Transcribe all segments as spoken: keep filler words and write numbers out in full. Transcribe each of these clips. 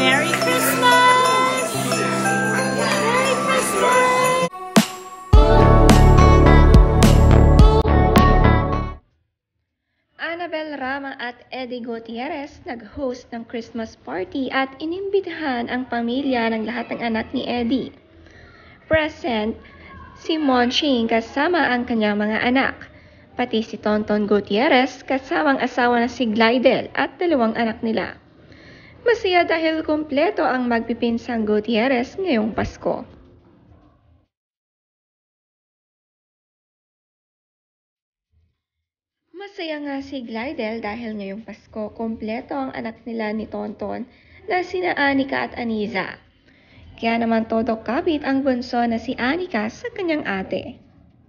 Merry Christmas! Merry Christmas! Annabel Rama at Eddie Gutierrez nag-host ng Christmas party at inimbitahan ang pamilya ng lahat ng anak ni Eddie. Present si Monching kasama ang kanyang mga anak, pati si Tonton Gutierrez kasamang asawa na si Glidel at dalawang anak nila. Masaya dahil kumpleto ang magpipinsang Gutierrez ngayong Pasko. Masaya nga si Glidel dahil ngayong Pasko kumpleto ang anak nila ni Tonton na sina Anika at Aniza. Kaya naman todo kapit ang bunso na si Anika sa kanyang ate.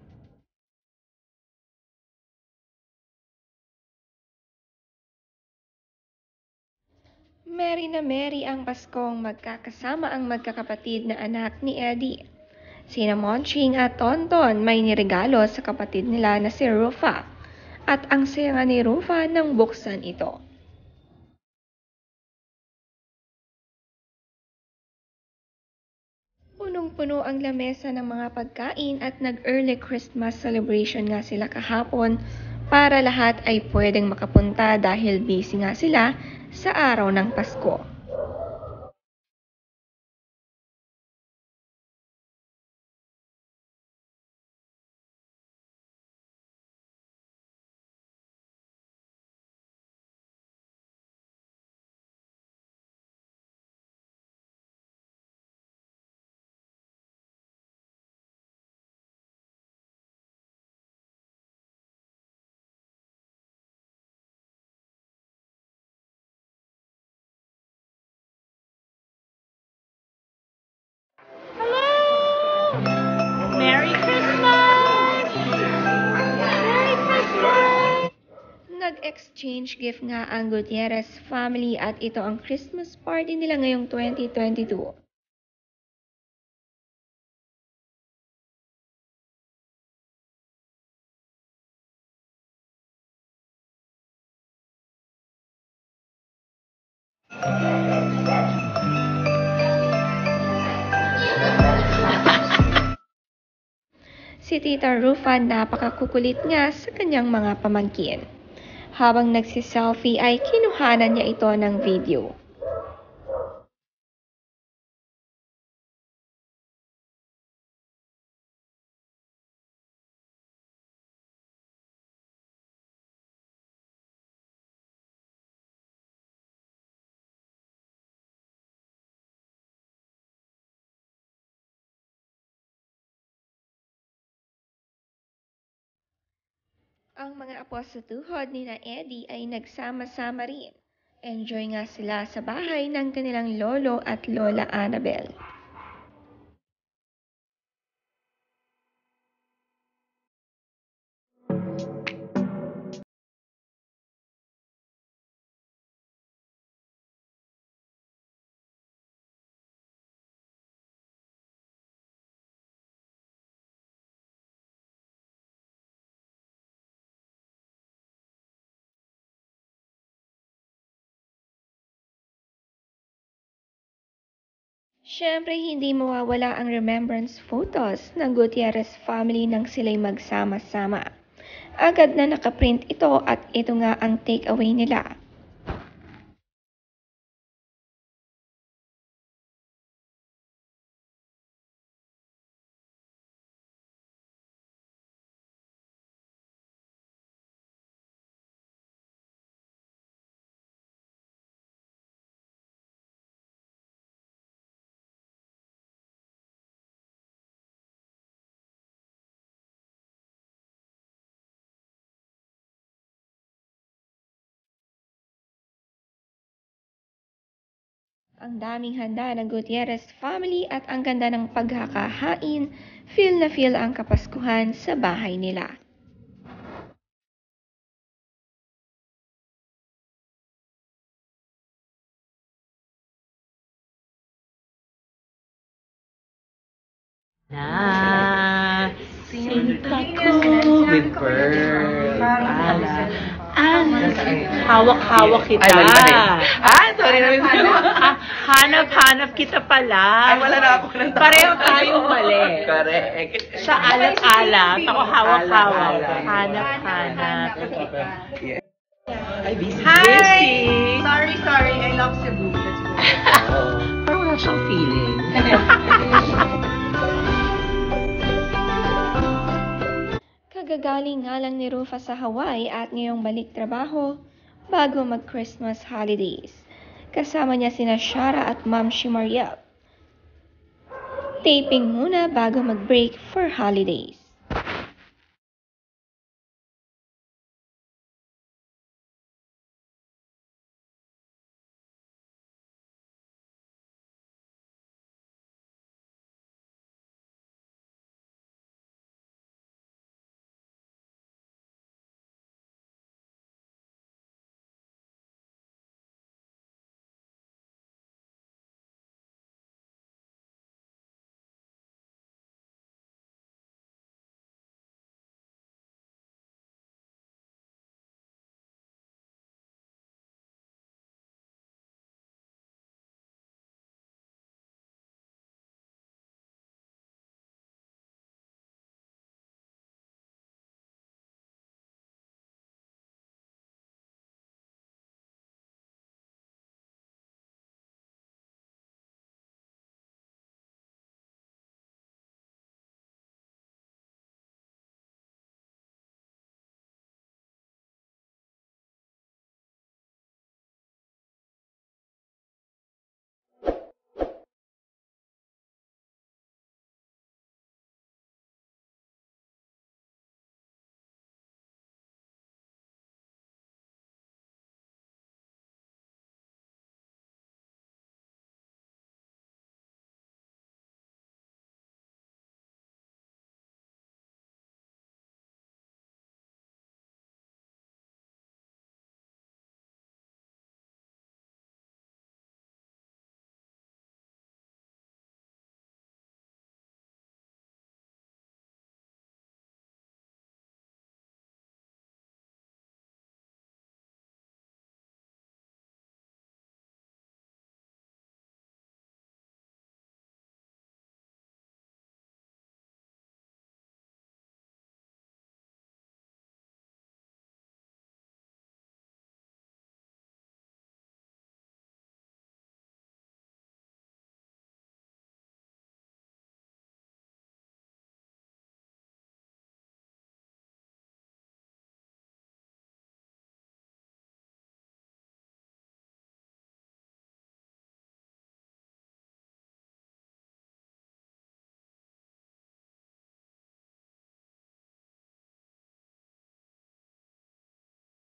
Merry na merry ang Paskong magkakasama ang magkakapatid na anak ni Eddie. Sina Monching at Tonton may niregalo sa kapatid nila na si Rufa. At ang saya nga ni Rufa nang buksan ito. Punong-puno ang lamesa ng mga pagkain at nag-early Christmas celebration nga sila kahapon para lahat ay pwedeng makapunta dahil busy nga sila sa araw ng Pasko. Merry Christmas! Merry Christmas! Nag-exchange gift nga ang Gutierrez family at ito ang Christmas party nila ngayong twenty twenty-two. Si Tita Rufa napakakukulit nga sa kanyang mga pamangkin. Habang nagsiselfie ay kinuhanan niya ito ng video. Ang mga apo sa tuhod ni na Eddie ay nagsama-sama rin. Enjoy nga sila sa bahay ng kanilang lolo at lola Annabel. Siyempre, hindi mawawala ang remembrance photos ng Gutierrez family nang sila'y magsama-sama. Agad na nakaprint ito at ito nga ang takeaway nila. Ang daming handa ng Gutierrez family at ang ganda ng pagkakahain, feel na feel ang Kapaskuhan sa bahay nila. Na sinta ko with pearl pala Ah, hawak-hawak kita. Ay, mali, mali. Ah, sorry na. Ah, hanap-hanap kita pala. Ay, wala na ako ng tao. Pareho tayong mali. Correct. Siya alat-alat, ako hawak-hawak. Alat-alat. Hanap-hanap. Yeah. Ay, busy. Hi! Busy. Sorry, sorry. I love Cebu. Let's go. Parang wala siyang feeling. Kagagaling nga lang ni Rufa sa Hawaii at ngayong balik trabaho bago mag-Christmas holidays. Kasama niya sina Shara at Ma'am Shimariel. Taping muna bago mag-break for holidays.